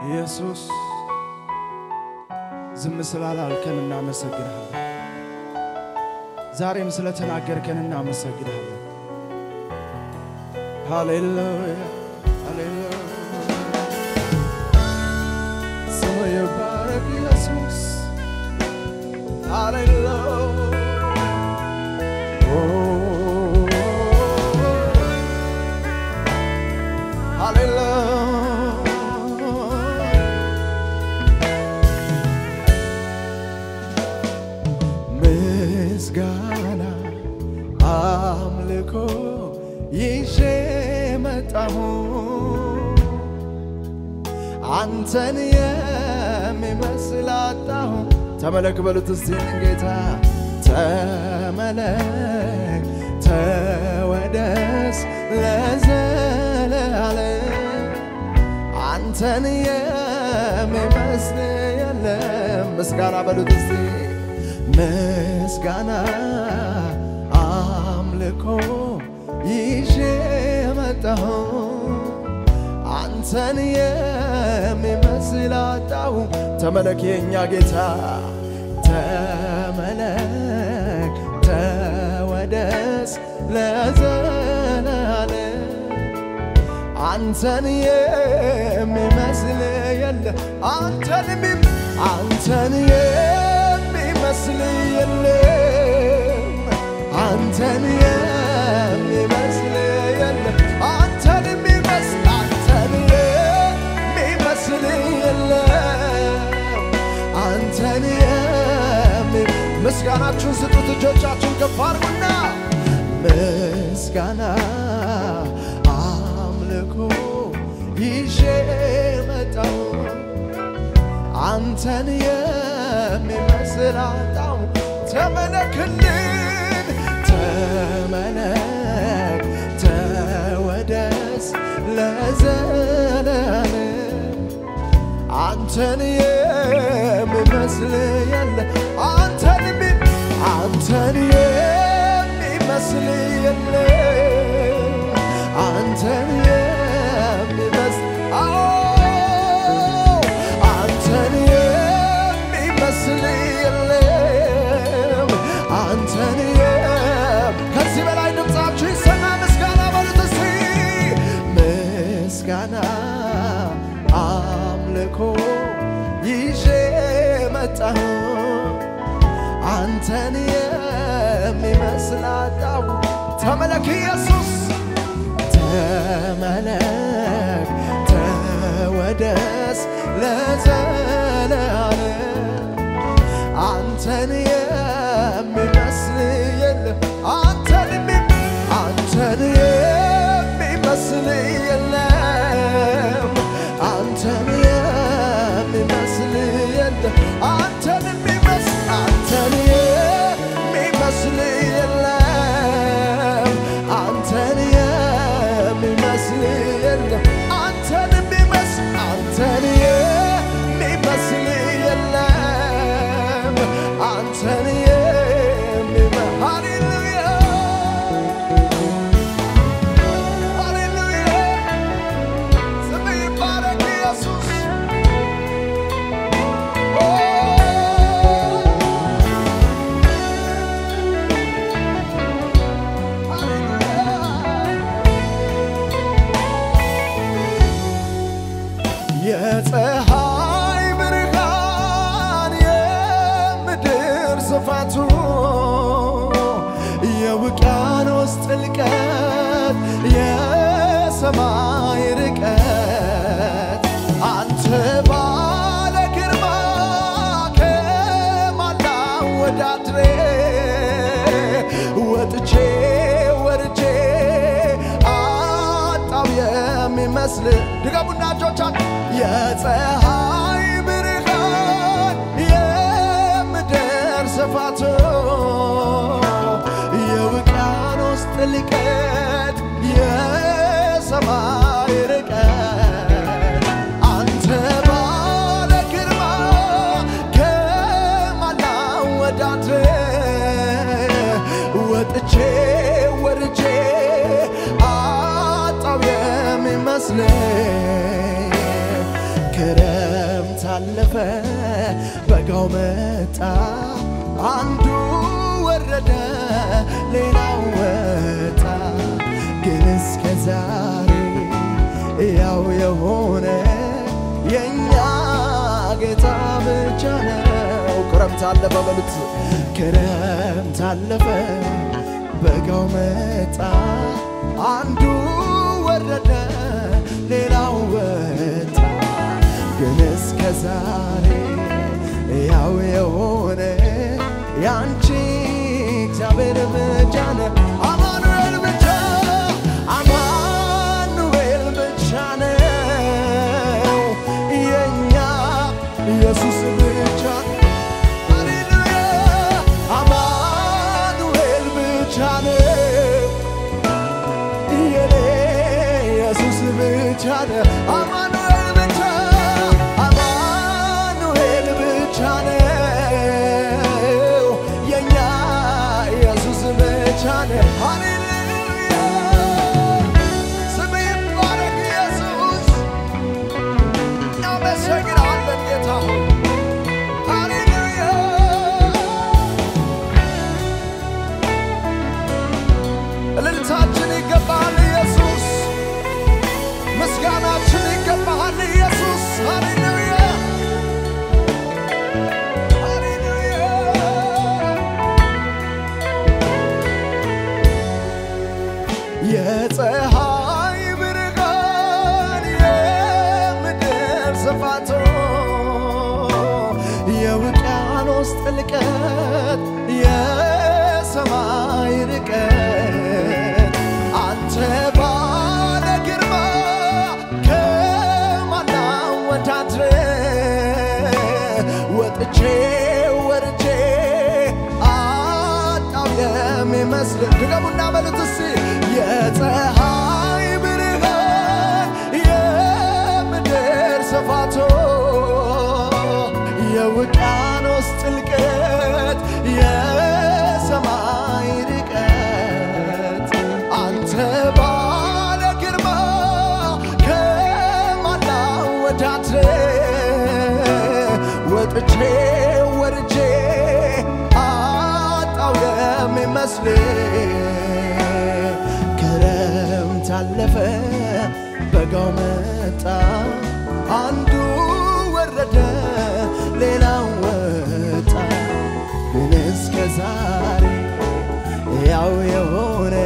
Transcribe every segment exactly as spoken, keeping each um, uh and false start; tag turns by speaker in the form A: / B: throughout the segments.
A: ኢየሱስ ዝም ስላላልከን እናመሰግንሃለን ዛሬም ስለተናገርከን እናመሰግንሃለን ሃሌሉያ ሃሌሉያ ስሙ ይባረክ ኢየሱስ ሃሌሉያ ምስጋና አምልኮ ይዤ መጣሁ አንተን የሚመስል አጣሁ ተመለክ በሉት እስቲ ጌታ ተመለክ ተወደስ ለዘለዓለም አንተን የሚመስል የለም ምስጋና በሉት እስቲ ምስጋና አምልኮ ይዤ መጣሁ አንተን የሚመስል አጣሁ ተመለክ የኛ ጌታ ተመለክ ተወደስ ለዘለዓለም አንተን የሚመስል የለም አንተን አንተን የሚመስል የለም አንተን የሚመስል የለም አንተን የሚመስል አንተን የሚመስል የለም አንተን ምስጋናችሁን ስጡት እጆቻችሁን ከፍ አድርጉና ምስጋና አምልኮ ይዤ መጣሁ አንተን የሚመስል አጣሁ ተመለክልን ተመለክ ተወደስ ለዘለዓለም አንተን የሚመስል የለም አንተን አንተን የሚመስል የለም አንተን የሚመስል አዎ አንተን የሚመስል የለም አንተን ከዚህ በላይ ድምፃችሁ ይሰማ ምስጋና በሉት እስቲ ምስጋና አምልኮ ይዤ መጣሁ አንተን የሚመስል አጣሁ ተመለክ ኢየሱስ ተመለክ ተወደስ ለዘለዓለም አንተን የሚመስል የለም አንተን አንተን የሚመስል የለም አንተን የሚመስል የለም አንተን የሚመስል አንተን የሚመስል የለም አንተን የሚመስል የለም አንተን የሚመስል አንተን የሚመስል የለም አንተን የሚመስል ሃሌሉያ ሃሌሉያ ስም ይባረክ ኢየሱስ የፀሐይ ብርሃን የምድር ስፋቱ የውቅያኖስ ጥልቀት የሰማይ ርቀት አንተ ባለ ግርማ ከማላ ወዳድሬ ወጥቼ ወርጄ አጣው የሚመስል ድገሙና እጆቻችሁ የፀሐይ ብርሃን የምድር ስፋቱ የውቅያኖስ ጥልቀት የሰማይ ርቀት አንተ ባለ ግርማ ከማላ ወዳድሬ ወጥቼ ወርጄ አጣው የሚመስል በጋው መጣ አንዱ ወረደ ሌላው ወጣ ግን እስከ ዛሬ ያው የሆነ የኛ ጌታ ብቻ ነው ክረምት አለፈ በሉት ክረምት አለፈ በጋው መጣ አንዱ ወረደ ሌላው ወጣ ግን እስከ ዛሬ ያው የሆነ ያንቺ እግዚአብሔር ብቻ ነው አማኑኤል ብቻ አማኑኤል ብቻ ነው የኛ ኢየሱስ ብቻ ሃሌሉያ አማኑኤል ብቻ ነው የኔ ኢየሱስ ብቻ ነው አማኑኤል ብቻ አማኑኤል ብቻ ነው የኛ ኢየሱስ ብቻ ነው ሃሌሉያ ስምህ ይባረክ ኢየሱስ እናመሰግናለን ጌታ ሆይ ሃሌሉያ እልልታችን ይገባሃል ኢየሱስ ምስጋናችን ይገባሃል ኢየሱስ ሃሌሉያ ሃሌሉያ የፀሐይ ብርሃን የምድር ስፋቱ የውቅያኖስ ጥልቀት የሰማይ ርቀት አንተ ባለ ግርማ ከማን አወዳድረህ ወጥቼ ወርጄ አጣው የሚመስል ድገሙና በሉት እስኪ የፀሐይ ብርሃን የምድር ስፋቱ የውቅያኖስ ጥልቀት የሰማይ ርቀት አንተ ባለ ግርማ ከማን አወዳድረህ ወጥቼ ወርጄ አጣው የሚመስል ክረምት አለፈ በጋው መጣ አንዱ ወረደ ሌላው ወጣ ግን እስከ ዛሬ ያው የሆነ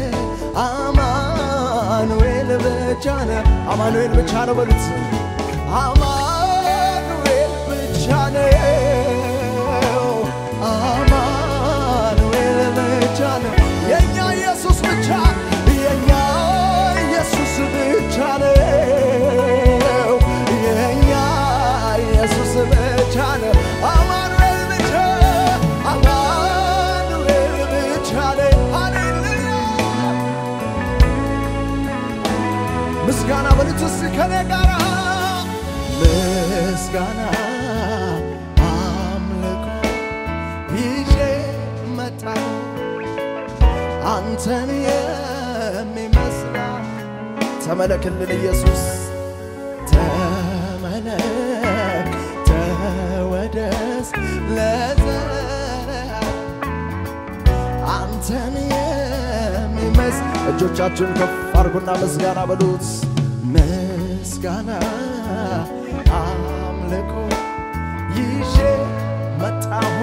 A: አማኑኤል ብቻ ነው አማኑኤል ብቻ ነው በሉት አማኑኤል ብቻ ነው አማኑኤል ብቻ ነው የኛ ኢየሱስ ብቻ የኛ ኢየሱስ ብቻ ነው የኛ ኢየሱስ ብቻ ነው አማኑኤል ብቻ አማኑኤል ብቻ ነው ሃሌሉያ ምስጋና በሉት እስኪ ከኔ ጋር ምስጋና አምልኮ ይዤ መጣሁ አንተን የሚመስል ተመለክልን ኢየሱስ ተመለክ ተወደስ ለዘላለም አንተን የሚመስል እጆቻችሁን ከፍ አድርጉና ምስጋና በሉት ምስጋና አምልኮ ይዤ መጣሁ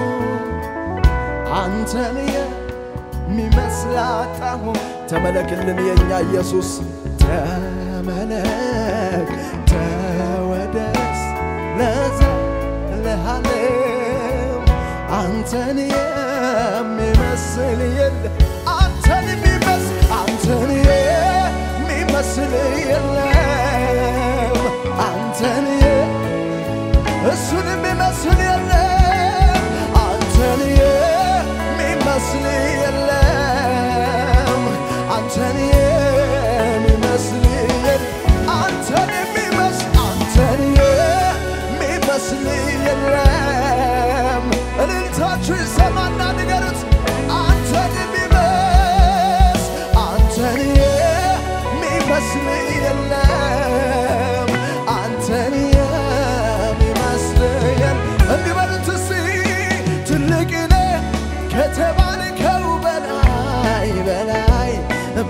A: አንተን የሚመስል አጣሁ ተመለክልን የኛ ኢየሱስ ተመለክ ተወደስ ለዘላለም አንተን የሚመስል የለም አንተን የሚመስል አንተን የሚመስል የለም አንተን እሱን የሚመስል የለም አንተን የሚመስል የለም አንተን የሚመስል የለም አንተን የሚመስል አንተን የሚመስል የለም እልልታችሁ ይሰማና ንገሩት አንተን የሚመስል አንተን የሚመስል የለም አንተን የሚመስል የለም እንዲህ በሉት እስኪ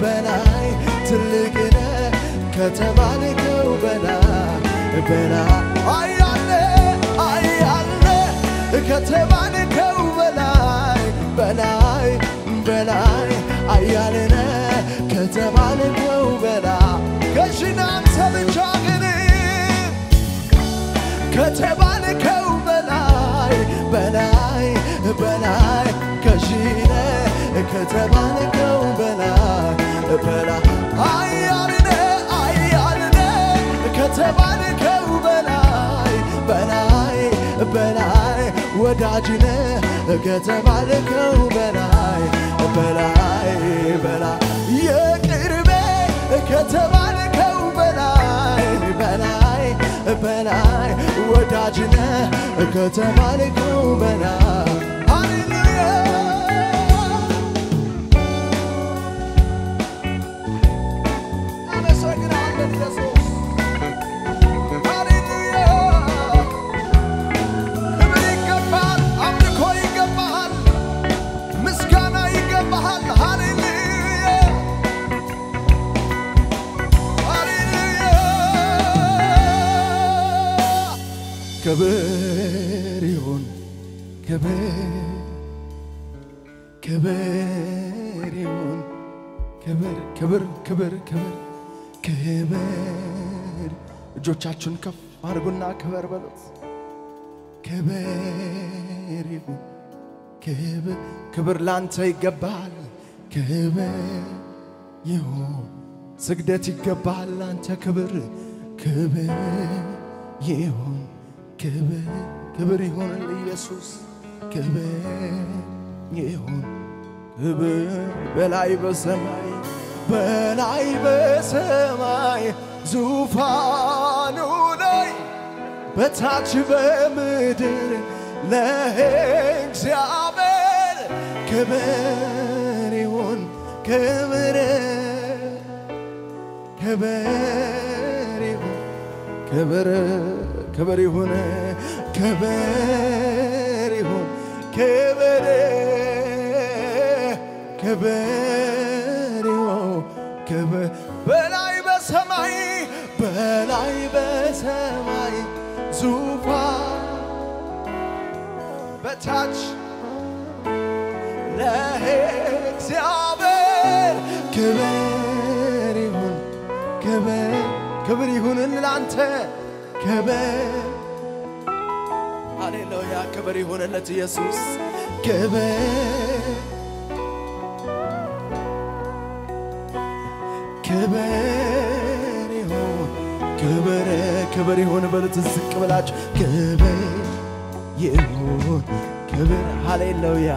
A: በላይ ትልቅነ ከተባልከው በላይ በላይ አያለ አያለ ከተባልከው በላይ በላይ በላይ አያለነ ከተባልከው በላይ ከሽናንተ ብቻ ግን ከተባልከው በላይ በላይ በላይ ከሽነ ከተባልከው በላይ በላይ አያለነ አያለነ ከተባልከው በላይ በላይ በላይ ወዳጅነ ከተባልከው በላይ በላይ በላይ የቅርቤ ከተባልከው በላይ በላይ በላይ ወዳጅነ ከተባልከው በላይ ሃሌሉያ አመሰግናለሁ ኢየሱስ ክብር ይሁን ክብር ክብር ይሁን ክብር ክብር ክብር ክብር ክብር እጆቻችሁን ከፍ አድርጉና ክብር በሉት ክብር ይሁን ክብር ክብር ላንተ ይገባል ክብር ይሁን ስግደት ይገባል ላንተ ክብር ክብር ይሁን ክብር ክብር ይሁን ለኢየሱስ ክብር ይሁን ክብር በላይ በሰማይ በላይ በሰማይ ዙፋኑ ላይ በታች በምድር ለእግዚአብሔር ክብር ይሁን ክብር ክብር ይሁን ክብር ክብር ይሁን ክብር ይሁን ክብር ክብር ይሁን ክብር በላይ በሰማይ በላይ በሰማይ ዙፋን በታች ለእግዚአብሔር ክብር ይሁን ክብር ክብር ይሁን ላንተ ክብር ሃሌሉያ ክብር ይሁንለት ኢየሱስ ክብር ክብር ይሁን ክብር ክብር ይሁን በሉት ዝቅ ብላችሁ ክብር ይሁን ክብር ሃሌሉያ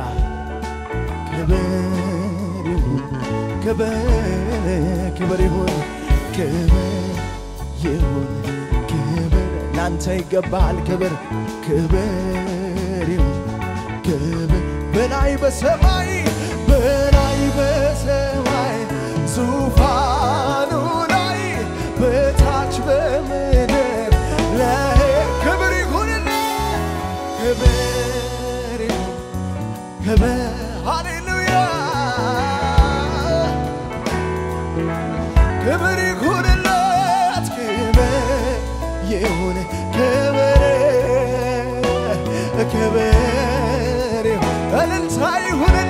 A: ክብር ይሁን ክብር ክብር ይሁን ክብር ይሁን ክብር ላንተ ይገባል ክብር ክብር ይሁን ክብር በላይ በሰማይ በላይ በሰማይ ዙፋኑ ላይ በታች በምድር ለክብር ይሁንልህ ክብር ይሁን ክብር ሃሌሉያ ክብር ይሁንለት ክብር ይሁን ክብር ክብር ይሁን እልልታ ይሁን